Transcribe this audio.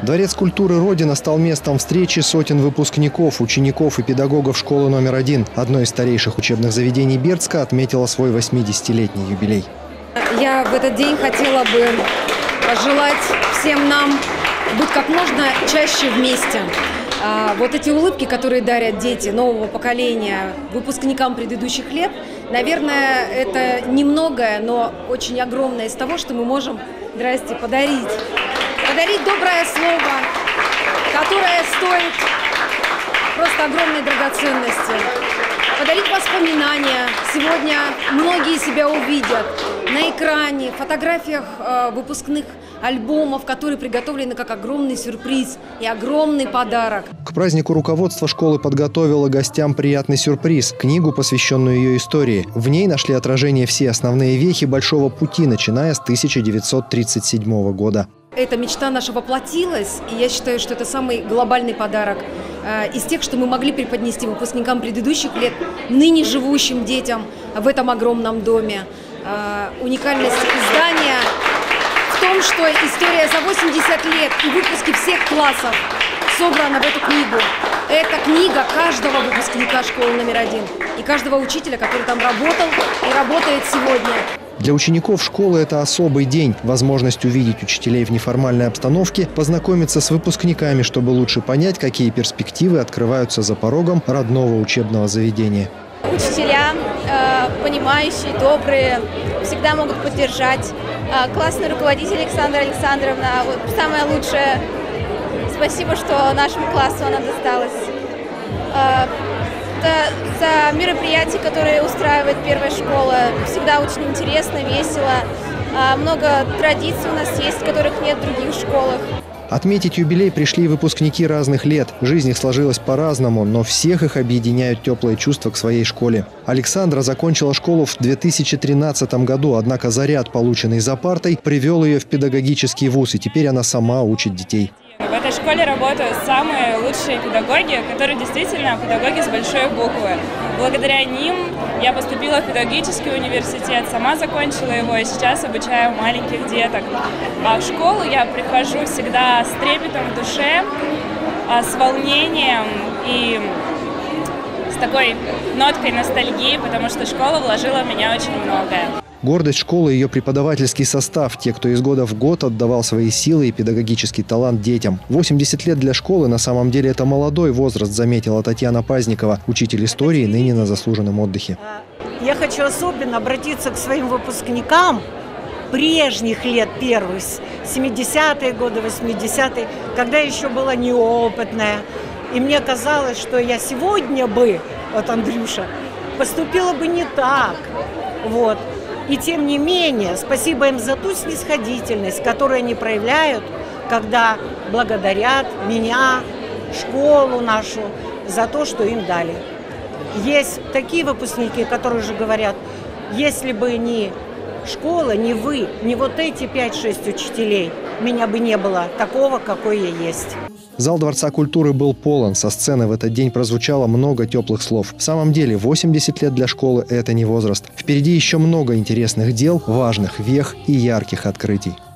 Дворец культуры «Родина» стал местом встречи сотен выпускников, учеников и педагогов школы номер 1. Одно из старейших учебных заведений Бердска отметило свой 80-летний юбилей. Я в этот день хотела бы пожелать всем нам быть как можно чаще вместе. Вот эти улыбки, которые дарят дети нового поколения выпускникам предыдущих лет, наверное, это немногое, но очень огромное из того, что мы можем, подарить. Подарить доброе слово, которое стоит просто огромной драгоценности. Подарить воспоминания. Сегодня многие себя увидят на экране, в фотографиях выпускных альбомов, которые приготовлены как огромный сюрприз и огромный подарок. К празднику руководство школы подготовило гостям приятный сюрприз – книгу, посвященную ее истории. В ней нашли отражение все основные вехи Большого пути, начиная с 1937 года. Эта мечта наша воплотилась, и я считаю, что это самый глобальный подарок из тех, что мы могли преподнести выпускникам предыдущих лет, ныне живущим детям в этом огромном доме. Уникальность издания в том, что история за 80 лет и выпуски всех классов собрана в эту книгу. Это книга каждого выпускника школы номер 1 и каждого учителя, который там работал и работает сегодня. Для учеников школы это особый день. Возможность увидеть учителей в неформальной обстановке, познакомиться с выпускниками, чтобы лучше понять, какие перспективы открываются за порогом родного учебного заведения. Учителя, понимающие, добрые, всегда могут поддержать. Классный руководитель Александра Александровна, самое лучшее. Спасибо, что нашему классу она досталась. За мероприятия, которые устраивает первая школа. Всегда очень интересно, весело. Много традиций у нас есть, которых нет в других школах. Отметить юбилей пришли выпускники разных лет. Жизнь их сложилась по-разному, но всех их объединяют теплые чувства к своей школе. Александра закончила школу в 2013 году, однако заряд, полученный за партой, привел ее в педагогический вуз, и теперь она сама учит детей. В этой школе работают самые лучшие педагоги, которые действительно педагоги с большой буквы. Благодаря ним я поступила в педагогический университет, сама закончила его и сейчас обучаю маленьких деток. А в школу я прихожу всегда с трепетом в душе, с волнением и с такой ноткой ностальгии, потому что школа вложила в меня очень многое. Гордость школы – ее преподавательский состав, те, кто из года в год отдавал свои силы и педагогический талант детям. 80 лет для школы на самом деле это молодой возраст, заметила Татьяна Пазникова, учитель истории, ныне на заслуженном отдыхе. Я хочу особенно обратиться к своим выпускникам прежних лет первых, 70-е годы, 80-е, когда еще была неопытная. И мне казалось, что я сегодня бы, вот Андрюша, поступила бы не так. Вот. И тем не менее, спасибо им за ту снисходительность, которую они проявляют, когда благодарят меня, школу нашу, за то, что им дали. Есть такие выпускники, которые уже говорят, если бы не школа, не вы, не вот эти 5-6 учителей, меня бы не было такого, какой я есть. Зал Дворца культуры был полон. Со сцены в этот день прозвучало много теплых слов. В самом деле, 80 лет для школы – это не возраст. Впереди еще много интересных дел, важных вех и ярких открытий.